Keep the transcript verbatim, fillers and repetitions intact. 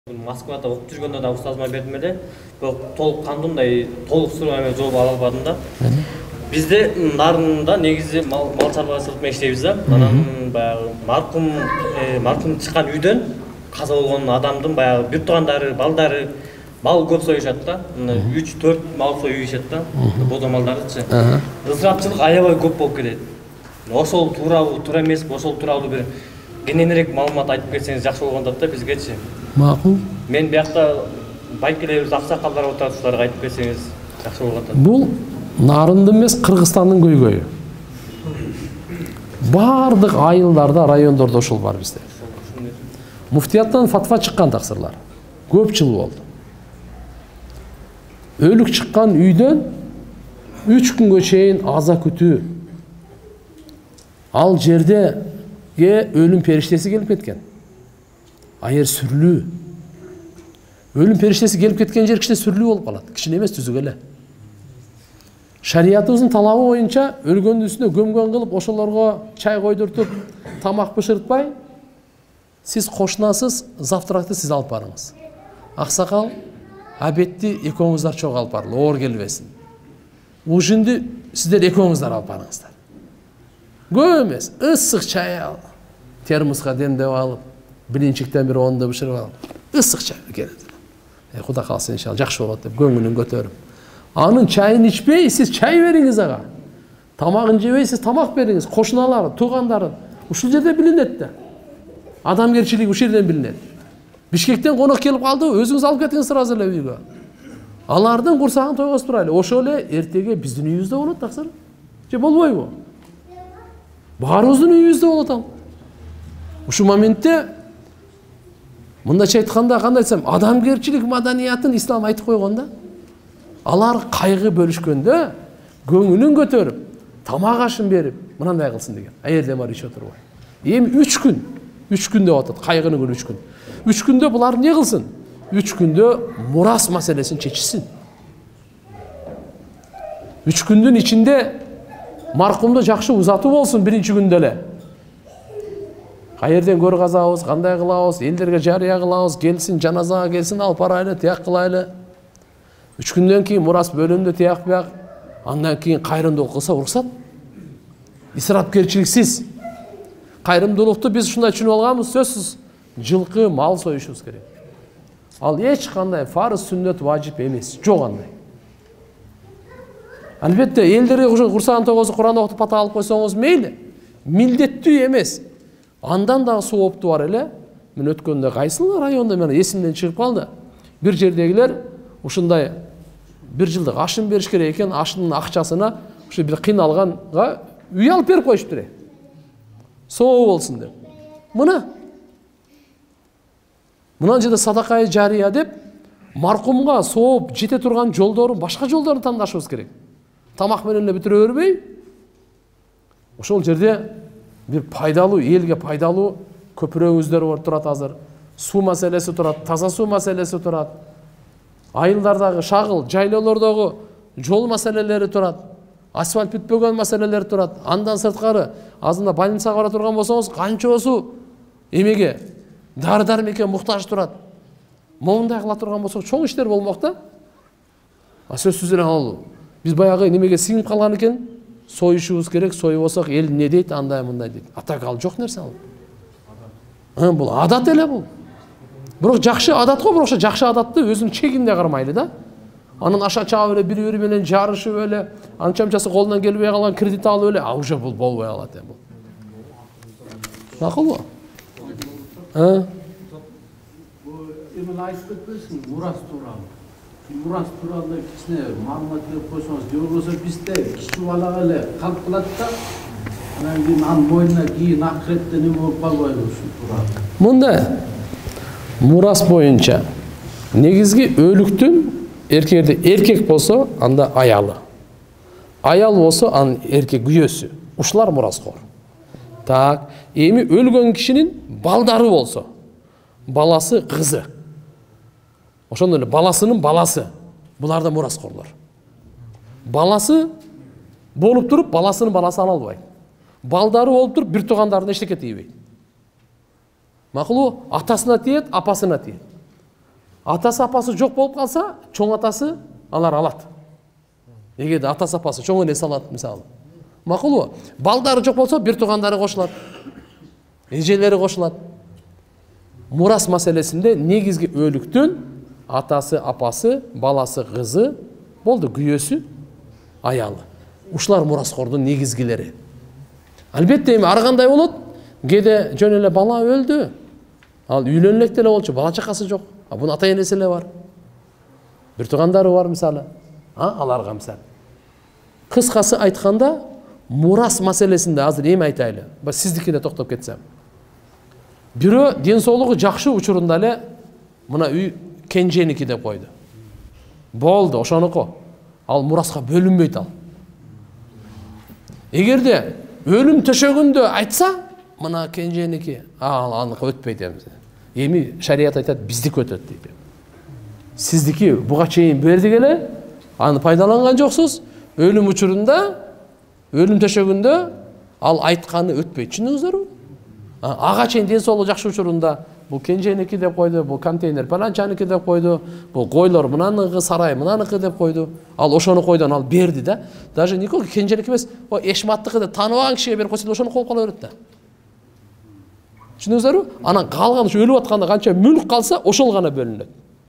Москвада окуп жүргөндө да устазыма бердим эле. Бирок толук кандымдай толук суроо эме жооп ала албадым да. Бизде нарында негизи мал чарбачылык менен иштейбиз да. Анан баягы маркум маркум чыккан үйдөн каза болгон адамдын баягы бир туугандары, балдары мал көп союшат да. үч төрт мал союшат да. Бодо малдарычы. Ысырапчылык аябай көп болуп келет. Ошол туурабы, туура эмеспи, ошол тууралуу бир кененирээк маалымат айтып кетсеңиз жакшы болгондот да бизгечи. Макул. Мен биякта байкелерибиз, аксакалдар отурушуларга айтып кетсеңиз жакшы болгон. Бул нарынды эмес, Кыргызстандын көйгөйү. Бардык айылдарда, райондордо ошол бар бизде. Муфтияттан фатва чыккан таксырлар. Көп жыл болду. Өлүк чыккан үйдөн үч күнгө чейин аза күтүү. Ал жерде өлүм периштеси келип кеткен. Айыр сүрлүү. Өлүм периштеси келип кеткен жер кичине сүрлүү болуп калат. Кичине эмес, түзүк эле. Шариятыбыздын талабы боюнча өлгөндүн үстүнө көмгөн кылып, ошолорго чай койдуртуп, тамак бышыртпай, сиз кошунасыз, завтракты сиз алып барыңыз. Аксакал, обедти экөөңүздөр чогуу алып барыңыз, оор келбесин. Ужинди сиздер экөөңүздөр алып барыңыздар. Көп эмес, ысык чай алып, термоска демдеп алып, билинчиктен бир онду бышырып алып, ысык чай келет. Э, Кудай кааласа иншалла жакшы болот деп көңүлүн көтөрүп. Анын чайын ичпей, сиз чай бериңиз ага. Тамагын жебей, сиз тамак бериңиз, кошуналар, туугандарын. Ушул жерде билинет да. Адамгерчилик ушул жерден билинет. Бишкектен конок келип калды, өзүңүз алып кетиңиз сразу эле үйгө. Алардын курсагын тойгозуп турайлы. Ошол эле эртеге биздин үйүбүздө болот таксыр. Же болбойбу? Баарыбыздын үйүбүздө болот ал. Ушул моментте мындайча айтканда, кандай десем, адамгерчилик маданиятын ислам айтып койгон да. Алар кайгы бөлүшкөндө көңүлүн көтөрүп, тамак ашын берип, мынандай кылсын деген. Аерден бар ичип отурбай. Эми үч күн, үч күн деп атат, кайгынын күнү үч күн. үч күндө булар не кылсын? үч күндө мурас маселесин чечишсин. үч күндүн ичинде маркумду жакшы узатуу болсун биринчи күндө эле. Каерден көр казабыз, кандай кылабыз, элдерге жарыя кылабыз, келсин, жаназага келсин, алып барайлы, тияк кылайлы. үч күндөн кийин мурас бөлүндү, тияк бияк, андан кийин кайрымдуулук кылса уруксат. Исрапкерчиликсиз. Кайрымдуулукту биз ушундай түшүнүп алганбыз, сөзсүз жылкы, мал союшубуз керек. Ал эч кандай фарыз, сүннөт, важип эмес, жок андай. Албетте, элдерге курсагын тогозу Куран окутуп бата алып койсоңуз мейли, милдеттүү эмес. Андан дагы соопту бар эле. Мен өткөндө кайсыл районда мен эсимден чыгып калды. Бир жердегилер ушундай бир жылдык ашын бериш керек экен, ашынын акчасына ушу бир кыйналганга үй алып берип коюштур. Соо болсун деп. Мына Мынан жерде садакай жария деп маркумга сооп жете турган жолдорун, башка жолдорун тандашыбыз керек. Тамак менен эле бүтүрө бербей, ошол жерде бир пайдалуу, элге пайдалуу көпүрөгүздөр бар турат азыр. Суу маселеси турат, таза суу маселеси турат. Айылдардагы шагыл, жайлоолордогу жол маселелери турат. Асфальт бүтпөгөн маселелер турат. Андан сырткары, азында больницага бара турган болсоңуз, канчосу эмеге дары-дармекке муктаж турат. Моундай кыла турган болсок, чоң иштер болмок да. А сөзсүз эле ал биз баягы немеге сиңип калган экен, союшубуз керек, союбосок эл не дейт, андай мындай дейт. Атак ал жок нерсе ал. Ы, бул адат эле бул. Бирок жакшы адат го, бирок ошо жакшы адатты өзүнүн чегинде кармайлы да. Анын аша чаап эле бири-бири менен жарышып эле, анча-мынчасы колунан келбей калган кредит алып эле, а уже бул болбой калат эми бул. Макулбу? Ы? Эми айтып кетпесиң, мурас тууралуу. Мурас тууралуу кичине маалымат берип койсоңуз, же болбосо бизде кичүү балага эле калып калат да. Анан кийин анын боюна кийин акыретте неме болуп калбайбы ушул тууралуу? Мындай мурас боюнча негизги өлүктүн эркекте эркек болсо, анда аялы. Аял болсо, анын эркек күйөөсү. Ушулар мураскор. Так, эми өлгөн кишинин балдары болсо, баласы, кызы. Ошондой эле баласынын баласы. Булар да мураскорлор. Баласы болуп туруп, баласынын баласы ала албайт. Балдары болуп туруп, бир туугандарына эчтеке тийбейт. Макулу атасына тиет, апасына тиет. Атасы апасы жок болуп калса, чоң атасы алар алат. Эгерде атасы апасы чоң эне салат мисалы. Макулбу? Балдары жок болсо, бир туугандары кошулат. Эжелери кошулат. Мурас маселесинде негизги өлүктүн атасы, апасы, баласы, кызы, болду күйөөсү, аялы. Ушулар мураскордун негизгилери. Албетте эми ар кандай болот? Кээде жөн эле бала өлдү. Ал үйлөнүп элек деле болчу, бала чакасы жок. А бунун ата энеси эле бар. Бир туугандары бар мисалы. А, аларга мисалы. Кыскасы айтканда, мурас маселесинде азыр эми айтайлы. Ба сиздикине токтоп кетсем. Бирөө ден соолугу жакшы учурунда эле мына үй кенженики деп койду. Болду, ошонуку. Ал мураска бөлүнбөйт ал. Эгерде өлүм төшөгүндө айтса, мына кенженики, ал аныкы өтпөйт эми. Эми шарият айтат, биздики өтөт дейт. Сиздики буга чейин бердик эле, аны пайдаланган жоксуз. Өлүм учурунда, өлүм төшөгүндө ал айтканы өтпөйт. Түшүндүңүздөрбү? Ага чейин ден соолугу жакшы учурунда бул кенженики деп койду, бул контейнер паланчаники деп койду, бул койлор мынаныкы, сарай мынаныкы деп койду. Ал ошону койдон ал берди да. Даже никого кенженики эмес, о Эшматтыкы деп тааныбаган кишиге берип койсо ошону колуп кала берет да. Түшүндүңүздөрбү? Анан калган ушу өлүп атканда канча мүлк калса, ошол гана бөлүнөт.